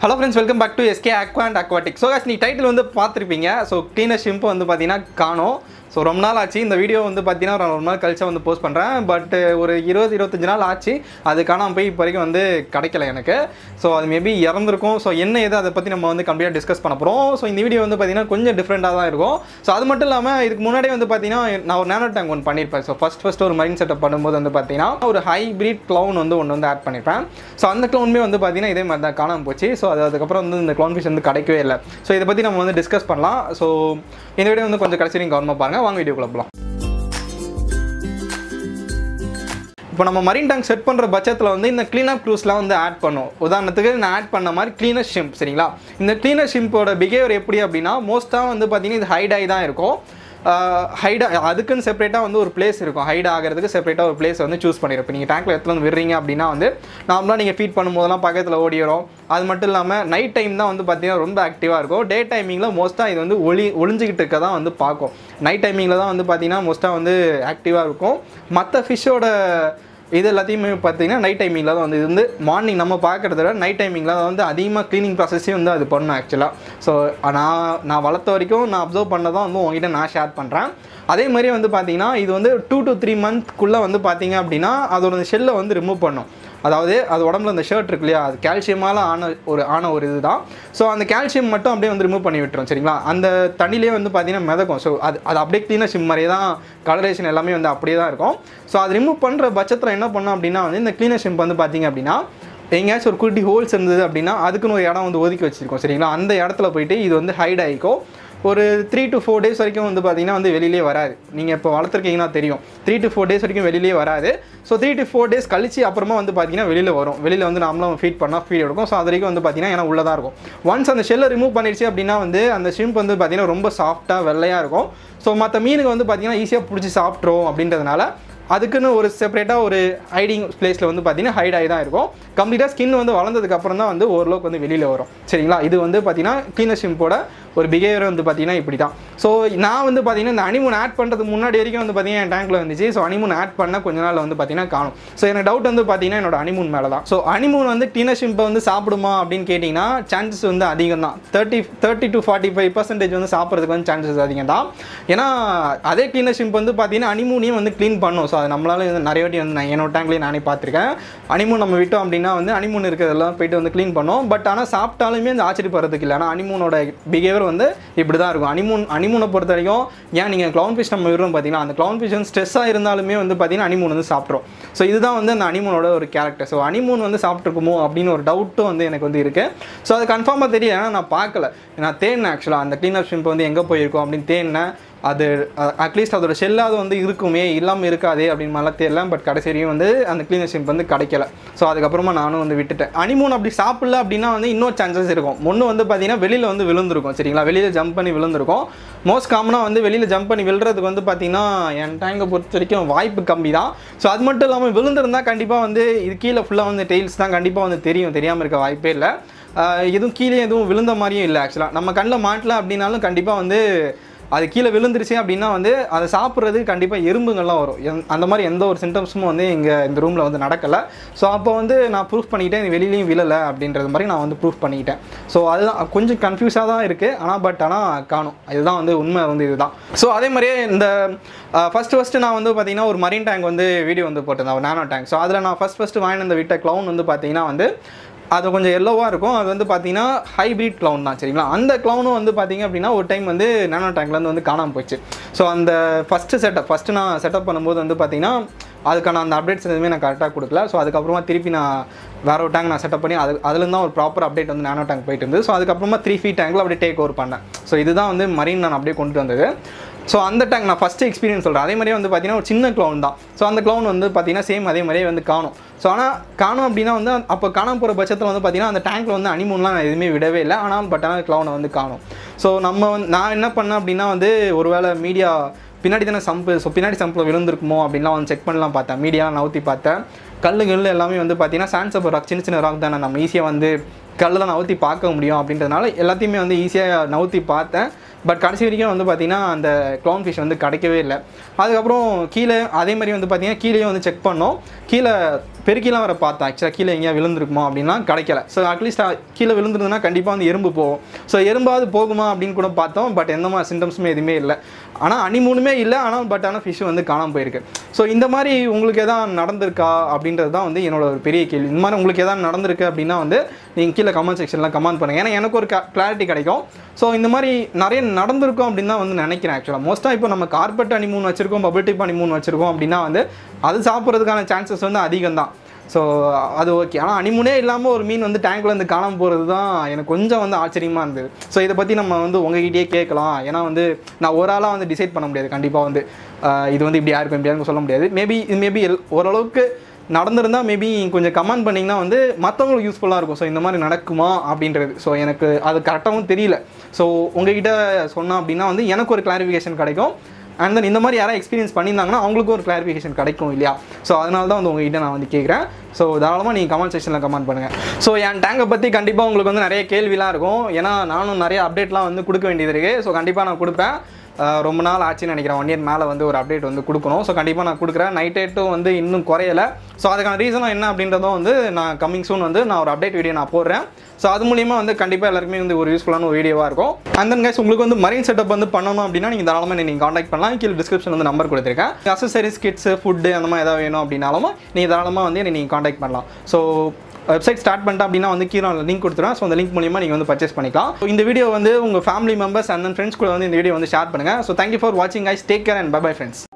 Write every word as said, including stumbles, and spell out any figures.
Hello friends, welcome back to S K Aqua and Aquatic. So guys, நீ title வந்து பார்த்துருப்பீங்க. So cleaner shrimp வந்து பார்த்தீங்கன்னா காணோம். ஸோ ரொம்ப நாள் ஆச்சு. இந்த வீடியோ வந்து பார்த்தீங்கன்னா ஒரு ரொம்ப நாள் கழிச்சா வந்து போஸ்ட் பண்ணுறேன். பட் ஒரு இருபது இருபத்தஞ்சு நாள் ஆச்சு. அது காணாமல் போய் இப்போ வரைக்கும் வந்து கிடைக்கல எனக்கு. ஸோ அது மேபி இறந்துருக்கும். ஸோ என்ன ஏதோ அதை பற்றி நம்ம வந்து கம்ப்ளீட்டாக டிஸ்கஸ் பண்ண போகிறோம். ஸோ இந்த வீடியோ வந்து பார்த்தீங்கன்னா கொஞ்சம் டிஃப்ரெண்ட்டாக தான் இருக்கும். ஸோ அது மட்டும் இல்லாமல் இதுக்கு முன்னாடி வந்து பார்த்தீங்கன்னா நான் ஒரு நேனோ டேங்க் ஒன்று பண்ணியிருப்பேன். ஸோ ஃபஸ்ட் ஃபஸ்ட் ஒரு மைண்ட் செட்டப் பண்ணும்போது வந்து பார்த்தீங்கன்னா ஒரு ஹைப்ரிட் க்ளவுன் வந்து ஒன்று வந்து ஆட் பண்ணியிருப்பேன். ஸோ அந்த க்ளவுனுமே வந்து பார்த்தீங்கன்னா இதே மாதிரி தான் காணாமல் போச்சு. ஸோ அது அதுக்கப்புறம் வந்து இந்த க்ளவுன் ஃபிஷ் வந்து கிடைக்கவே இல்லை. ஸோ இதை பற்றி நம்ம வந்து டிஸ்கஸ் பண்ணலாம். ஸோ இந்த வீடியோ வந்து கொஞ்சம் கடைசி நீங்கள் கவனமாக பாருங்கள். வாங்க வீடியோக்குள்ள போகலாம். இப்போ நம்ம மரீன் டேங்க் செட் பண்ணுற பட்சத்தில் வந்து இந்த க்ளீனப் க்ரூஸ்லாம் வந்து ஆட் பண்ணும். உதாரணத்துக்கு நான் ஆட் பண்ண மாதிரி க்ளீனர் ஷிம்ப், சரிங்களா? இந்த க்ளீனர் ஷிம்போட பிஹேவியர் எப்படி அப்படின்னா மோஸ்ட்டாக வந்து பார்த்தீங்கன்னா இது ஹைட் ஆகி தான் இருக்கும். ஹைட் அதுக்குன்னு செப்பரேட்டாக வந்து ஒரு பிளேஸ் இருக்கும். ஹைட் ஆகிறதுக்கு செப்பரேட்டாக ஒரு பிளேஸ் வந்து சூஸ் பண்ணியிருப்போம். நீங்கள் டேங்க்கில் எடுத்துகிட்டு வந்து விடுறீங்க அப்படின்னா வந்து நார்மலாக நீங்கள் ஃபீட் பண்ணும்போதெல்லாம் பக்கத்தில் ஓடிடும். அது மட்டும் இல்லாமல் நைட் டைம் தான் வந்து பார்த்தீங்கன்னா ரொம்ப ஆக்டிவாக இருக்கும். டே டைமிங்கில் மோஸ்ட்டாக இது வந்து ஒளி ஒளிஞ்சிக்கிட்டு இருக்க தான் வந்து பார்க்கும். நைட் டைமிங்கில் தான் வந்து பார்த்தீங்கன்னா மோஸ்ட்டாக வந்து ஆக்டிவாக இருக்கும். மற்ற ஃபிஷ்ஷோட இது எல்லாத்தையுமே பார்த்தீங்கன்னா நைட் டைமிங்கில் தான் வந்து இது வந்து மார்னிங் நம்ம பார்க்குறத விட நைட் டைமிங்கில் தான் வந்து அதிகமாக க்ளீனிங் ப்ராசஸையும் வந்து அது பண்ணும் ஆக்சுவலாக. ஸோ நான் நான் வளர்த்த வரைக்கும் நான் அப்சர்வ் பண்ணதான் வந்து உங்ககிட்ட நான் ஷேர் பண்ணுறேன். அதே மாதிரி வந்து பார்த்தீங்கன்னா இது வந்து டூ டு த்ரீ மந்த்க்குள்ளே வந்து பார்த்தீங்க அப்படின்னா அதோட ஷெல்லை வந்து ரிமூவ் பண்ணும். அதாவது அது உடம்புல அந்த ஷர்ட் இருக்கு இல்லையா, அது கால்சியமால் ஆன ஒரு ஆன ஒரு இது தான். ஸோ அந்த கால்சியம் மட்டும் அப்படியே வந்து ரிமூவ் பண்ணி விட்டுரும், சரிங்களா? அந்த தண்ணியிலே வந்து பார்த்தீங்கன்னா மிதக்கும். ஸோ அது அது அப்படியே க்ளீனர் ஷிம் மாதிரியே தான் கலரேஷன் எல்லாமே வந்து அப்படியே தான் இருக்கும். ஸோ அது ரிமூவ் பண்ணுற பட்சத்தில் என்ன பண்ணோம் அப்படின்னா வந்து இந்த க்ளீனர் ஷிம்ப் வந்து பார்த்தீங்க அப்படின்னா எங்கேயாச்சும் ஒரு குட்டி ஹோல்ஸ் இருந்தது அப்படின்னா அதுக்குன்னு ஒரு இடம் வந்து ஒதுக்கி வச்சுருக்கோம், சரிங்களா? அந்த இடத்துல போயிட்டு இது வந்து ஹைட் ஆகிக்கும். ஒரு த்ரீ டு ஃபோர் டேஸ் வரைக்கும் வந்து பார்த்தீங்கன்னா வந்து வெளியிலே வராது. நீங்கள் இப்போ வளர்த்துருக்கீங்கன்னா தெரியும், த்ரீ டு ஃபோர் டேஸ் வரைக்கும் வெளியிலே வராது. So three to four days கழிச்சு அப்புறமா வந்து பார்த்தீங்கன்னா வெளியில் வரும். வெளியில் வந்து நாமளும் ஃபீட் பண்ணால் ஃபீட் எடுக்கும். ஸோ அது வரைக்கும் வந்து பார்த்தீங்கன்னா ஏன்னா உள்ளே தான் இருக்கும். ஒன்ஸ் அந்த ஷெல்லை ரிமூவ் பண்ணிடுச்சு அப்படின்னா வந்து அந்த ஷிம்ப் வந்து பார்த்தீங்கன்னா ரொம்ப சாஃப்ட்டாக வெள்ளையாக இருக்கும். ஸோ மற்ற மீனுக்கு வந்து பார்த்தீங்கன்னா ஈஸியாக பிடிச்சி சாப்பிட்றோம் அப்படின்றதுனால அதுக்குன்னு ஒரு செப்பரேட்டாக ஒரு ஹைடிங் பிளேஸில் வந்து பார்த்தீங்கன்னா ஹைட் ஆகி தான் இருக்கும். கம்ப்ளீட்டாக ஸ்கின் வந்து வளர்ந்ததுக்கு அப்புறம் தான் வந்து ஓரளவுக்கு வந்து வெளியில் வரும், சரிங்களா? இது வந்து பார்த்தீங்கன்னா க்ளீனர் ஷிம்போட ஒரு பிஹேவியர் வந்து பார்த்தீங்கன்னா இப்படி தான். ஸோ நான் வந்து பார்த்தீங்கன்னா இந்த அனிமூன் ஆட் பண்ணுறதுக்கு முன்னாடி வரைக்கும் வந்து பார்த்தீங்கன்னா என் டேங்க்கில் வந்துச்சு. ஸோ அனிமூன் ஆட் பண்ண கொஞ்ச நாள் வந்து பார்த்தீங்கன்னா காணும். ஸோ எனக்கு டவுட் வந்து பார்த்தீங்கன்னா என்னோட அனிமூன் மேலே தான். ஸோ அனிமூன் வந்து க்ளீனர் ஷிம்பை வந்து சாப்பிடுமா அப்படின்னு கேட்டிங்கன்னா சான்சஸ் வந்து அதிகம் தான். Thirty thirty to forty five percentage வந்து சாப்பிட்றதுக்கு வந்து சான்சஸ் அதிகம் தான். ஏன்னா அதே க்ளீனர் ஷிம்ப் வந்து பார்த்தீங்கன்னா அனிமூனையும் வந்து க்ளீன் பண்ணும். ஸோ அது நம்மளால நிறைய வாட்டி வந்து நான் என்னோட டேங்க்லேயே நானே பார்த்துருக்கேன். அனிமூன் நம்ம விட்டோம் அப்படின்னா வந்து அனிமூன் இருக்கிறதெல்லாம் போயிட்டு வந்து க்ளீன் பண்ணோம். பட் ஆனால் சாப்பிட்டாலுமே அந்த ஆச்சரியப்படுறதுக்கு இல்லை. ஆனால் அனிமூனோட பிஹேவியர் வந்து இப்படி தான் இருக்கும். அனிமூன் அனிமூனை பொறுத்த வரைக்கும் ஏன் நீங்கள் க்ளவுன் ஃபிஷ் நம்ம விடுறோம் பார்த்தீங்கன்னா அந்த க்ளவுன் ஃபிஷ் வந்து ஸ்ட்ரெஸ்ஸாக இருந்தாலுமே வந்து பார்த்தீங்கன்னா அனிமூன் வந்து சாப்பிட்றோம். ஸோ இதுதான் வந்து அந்த அனிமூனோட ஒரு கேரக்டர். ஸோ அனிமூன் வந்து சாப்பிட்ருக்குமோ அப்படின்னு ஒரு டவுட்டும் வந்து எனக்கு வந்து இருக்குது. ஸோ அது கன்ஃபார்மாக தெரியல. ஏன்னா நான் பார்க்கல, நான் தேடினேன் ஆக்சுவலாக அந்த க்ளீனர் ஷிம்ப் வந்து எங்கே போயிருக்கோம் அப்படின்னு தேடினேன். அது அட்லீஸ்ட் அதோட ஷெல்லாவது வந்து இருக்குமே, இல்லாமல் இருக்காதே அப்படின்னு மாதிரிலாம் தெரியல. பட் கடைசி வரையும் வந்து அந்த க்ளீனர் ஷிம்ப் வந்து கிடைக்கல. ஸோ அதுக்கப்புறமா நானும் வந்து விட்டுட்டேன். அனிமூன் அப்படி சாப்பிடல அப்படின்னா வந்து இன்னொரு சான்சஸ் இருக்கும். ஒன்று வந்து பார்த்தீங்கன்னா வெளியில் வந்து விழுந்திருக்கும், சரிங்களா? வெளியில் ஜம்ப் பண்ணி விழுந்திருக்கும். மோஸ்ட் காமனாக வந்து வெளியில் ஜம்ப் பண்ணி விழுறதுக்கு வந்து பார்த்தீங்கன்னா என் டேங்கை பொறுத்த வரைக்கும் வாய்ப்பு கம்மி தான். ஸோ அது மட்டும் இல்லாமல் விழுந்திருந்தால் கண்டிப்பாக வந்து இது கீழே ஃபுல்லாக வந்து டெய்ல்ஸ் தான் கண்டிப்பாக வந்து தெரியும். தெரியாமல் இருக்க வாய்ப்பே இல்லை. எதுவும் கீழே எதுவும் விழுந்த மாதிரியும் இல்லை. ஆக்சுவலாக நம்ம கண்ணில் மாட்டல அப்படின்னாலும் கண்டிப்பாக வந்து அது கீழே விழுந்துருச்சு அப்படின்னா வந்து அதை சாப்பிட்றது கண்டிப்பாக எறும்புங்கள்லாம் வரும். எந் அந்த மாதிரி எந்த ஒரு சிம்டம்ஸும் வந்து இங்கே இந்த ரூமில் வந்து நடக்கலை. ஸோ அப்போ வந்து நான் ப்ரூஃப் பண்ணிக்கிட்டேன் இது வெளியிலையும் விழலை அப்படின்றது மாதிரி நான் வந்து ப்ரூஃப் பண்ணிக்கிட்டேன். ஸோ அதுதான் கொஞ்சம் கன்ஃபியூஸாக தான் இருக்குது. ஆனால் பட் ஆனால் காணும். இதுதான் வந்து உண்மை வந்து இதுதான். ஸோ அதே மாதிரியே இந்த ஃபஸ்ட்டு ஃபஸ்ட்டு நான் வந்து பார்த்தீங்கன்னா ஒரு மரீன் டேங்க் வந்து வீடியோ வந்து போட்டிருந்தேன், ஒரு நானோ டேங்க். ஸோ அதில் நான் ஃபஸ்ட் ஃபஸ்ட்டு வாங்கின இந்த விட்ட க்ளவுன் வந்து பார்த்தீங்கன்னா வந்து அது கொஞ்சம் எல்லோவாக இருக்கும். அது வந்து பார்த்தீங்கன்னா ஹைப்ரிட் க்ளவுன் தான், சரிங்களா? அந்த க்ளவுனும் வந்து பார்த்தீங்க அப்படின்னா ஒரு டைம் வந்து நானோ டேங்க்லேருந்து வந்து காணாமல் போயிடுச்சு. ஸோ அந்த ஃபஸ்ட்டு செட்டப் ஃபஸ்ட்டு நான் செட்டப் பண்ணும்போது வந்து பார்த்தீங்கன்னா அதுக்கான அந்த அப்டேட்ஸ் எதுவுமே நான் கரெக்டாக கொடுக்கல. ஸோ அதுக்கப்புறமா திருப்பி நான் வேற ஒரு டேங்க் நான் செட்டப் பண்ணி அது அதுலேருந்து தான் ஒரு ப்ராப்பர் அப்டேட் வந்து நானோ டேங்க் போயிட்டு இருந்தது. ஸோ அதுக்கப்புறமா த்ரீ ஃபீட் டேங்கில் அப்படியே டேக் ஓவர் பண்ணேன். ஸோ இதுதான் வந்து மரீன் நான் அப்படியே கொண்டு வந்தது. ஸோ அந்த டேங்க் நான் ஃபஸ்ட்டு எக்ஸ்பீரியன்ஸ் சொல்கிறேன். அதே மாதிரியே வந்து பார்த்தீங்கன்னா ஒரு சின்ன க்ளவுன் தான். ஸோ அந்த க்ளவுன் வந்து பார்த்தீங்கன்னா சேம் அதே மாதிரியே வந்து காணும். ஸோ ஆனால் காணும் அப்படின்னா வந்து அப்போ காணாமல் போகிற பட்சத்தில் வந்து பார்த்தீங்கன்னா அந்த டேங்க்கில் வந்து அனிமூன்லாம் நான் எதுவுமே விடவே இல்லை. ஆனால் பட் ஆனால் க்ளவுனை வந்து காணும். ஸோ நம்ம வந்து நான் என்ன பண்ணேன் அப்படின்னா வந்து ஒருவேளை மீடியா பின்னாடி தானே சம்பு, ஸோ பின்னாடி சம்பில் விழுந்திருக்குமோ அப்படின்லாம் வந்து செக் பண்ணலாம் பார்த்தேன். மீடியாலாம் நவுத்தி பார்த்தேன். கல் கல் எல்லாமே வந்து பார்த்தீங்கன்னா சான்சப்பர் ராக், சின்ன சின்ன ராக் தானே, நம்ம ஈஸியாக வந்து கல்லெலாம் நவுத்தி பார்க்க முடியும் அப்படின்றதுனால எல்லாத்தையுமே வந்து ஈஸியாக நவுத்தி பார்த்தேன். பட் கடைசி வரைக்கும் வந்து பார்த்தீங்கன்னா அந்த க்ளவுன் ஃபிஷ் வந்து கிடைக்கவே இல்லை. அதுக்கப்புறம் கீழே அதே மாதிரி வந்து பார்த்தீங்கன்னா கீழே வந்து செக் பண்ணோம். கீழே பெருக்கிலாம் வர பார்த்தேன். ஆக்சுவலாக கீழே எங்கேயா விழுந்துருக்குமா அப்படின்னா கிடைக்கல. ஸோ அட்லீஸ்ட் கீழே விழுந்துருந்துன்னா கண்டிப்பாக வந்து எறும்பு போகும். ஸோ எறும்பாவது போகுமா அப்படின்னு கூட பார்த்தோம். பட் எந்த மாதிரி சிம்டம்ஸுமே எதுவுமே இல்லை. ஆனால் அனிமூனுமே இல்லை. ஆனால் பட் ஆனால் ஃபிஷ் வந்து காணாமல் போயிருக்கு. ஸோ இந்த மாதிரி உங்களுக்கு எதாவது நடந்திருக்கா அப்படின்றது தான் வந்து என்னோட ஒரு பெரிய கேள்வி. இந்த மாதிரி உங்களுக்கு எதாவது நடந்திருக்கு அப்படின்னா வந்து நீங்கள் கீழே கமெண்ட் செக்ஷனில் கமெண்ட் பண்ணுங்கள். ஏன்னா எனக்கு ஒரு கிளாரிட்டி கிடைக்கும். ஸோ இந்த மாதிரி நிறைய நடந்திருக்கும் அப்படின்னு தான் வந்து நினைக்கிறேன். ஆக்சுவலாக மோஸ்ட்டாக இப்போ நம்ம கார்பெட் அனிமூன் வச்சுருக்கோம், பபிள் டிப் அனிமூன் வச்சுருக்கோம் அப்படின்னா வந்து அது சாப்பிட்றதுக்கான சான்சஸ் வந்து அதிகம் தான். ஸோ அது ஓகே. ஆனால் அனிமூனே இல்லாமல் ஒரு மீன் வந்து டேங்க்கில் வந்து காணாமல் போகிறது தான் எனக்கு கொஞ்சம் வந்து ஆச்சரியமாக இருந்தது. ஸோ இதை பற்றி நம்ம வந்து உங்ககிட்டயே கேட்கலாம். ஏன்னா வந்து நான் ஒரு ஆளாக வந்து டிசைட் பண்ண முடியாது. கண்டிப்பாக வந்து இது வந்து இப்படி யாருக்கும் இப்படியாருக்கும் சொல்ல முடியாது. மேபி இது மேபி ஓரளவுக்கு நடந்திருந்தால் மேபி கொஞ்சம் கமெண்ட் பண்ணிங்கன்னா வந்து மற்றவங்களுக்கு யூஸ்ஃபுல்லாக இருக்கும். ஸோ இந்த மாதிரி நடக்குமா அப்படின்றது. ஸோ எனக்கு அது கரெக்டாகவும் தெரியல. ஸோ உங்ககிட்ட சொன்னோம் அப்படின்னா வந்து எனக்கு ஒரு கிளாரிஃபிகேஷன் கிடைக்கும். அண்ட் தென் இந்த மாதிரி யாராவது எக்ஸ்பீரியன்ஸ் பண்ணியிருந்தாங்கன்னா அவங்களுக்கும் ஒரு கிளாரிஃபிகேஷன் கிடைக்கும் இல்லையா? ஸோ அதனால தான் வந்து உங்ககிட்ட நான் வந்து கேட்குறேன். ஸோ தாராளமாக நீங்கள் கமெண்ட் செக்ஷனில் கமெண்ட் பண்ணுங்கள். ஸோ என் டேங்கை பற்றி கண்டிப்பாக உங்களுக்கு வந்து நிறைய கேள்விலாம் இருக்கும். ஏன்னா நானும் நிறைய அப்டேட்லாம் வந்து கொடுக்க வேண்டியது இருக்குது. ஸோ கண்டிப்பாக நான் கொடுப்பேன். ரொம்ப நாள் ஆச்சுன்னு நினைக்கிறேன். ஒன் இயர் மேலே வந்து ஒரு அப்டேட் வந்து கொடுக்கணும். ஸோ கண்டிப்பாக நான் கொடுக்குறேன். நைட் ரேட்டும் வந்து இன்னும் குறையலை. ஸோ அதுக்கான ரீசனும் என்ன அப்படின்றதும் வந்து நான் கம்மிங் சூன் வந்து நான் ஒரு அப்டேட் வீடியோ நான் போடுறேன். ஸோ அது மூலியமாக வந்து கண்டிப்பாக எல்லாருக்குமே வந்து ஒரு யூஸ்ஃபுல்லான ஒரு வீடியோவாக இருக்கும். அண்ட் தென் கைஸ் உங்களுக்கு வந்து மரீன் செட்டப் வந்து பண்ணணும் அப்படின்னா நீங்கள் தாராளமாக நீங்கள் காண்டாக்ட் பண்ணலாம். கீழே டிஸ்கிரிப்ஷன் வந்து நம்பர் கொடுத்துருக்கேன். அசசரிஸ், கிட்ஸ், ஃபுட்டு அந்த மாதிரி ஏதாவது வேணும் அப்படின்னாலும் நீங்கள் தாராளமாக வந்து நீங்கள் காண்டாக்ட் பண்ணலாம். ஸோ வெப்சைட் ஸ்டார்ட் பண்ணிட்டேன் அப்படின்னா வந்து கீழே லிங்க் கொடுத்துருவேன். ஸோ அந்த லிங்க் மூலியமாக நீங்கள் வந்து பர்ச்சேஸ் பண்ணிக்கலாம். ஸோ இந்த வீடியோ வந்து உங்கள் family members and then friends கூட வந்து இந்த வீடியோ வந்து ஷேர் பண்ணுங்கள். ஸோ தேங்க்யூ ஃபார் வாட்சிங் guys. Take care and bye bye friends.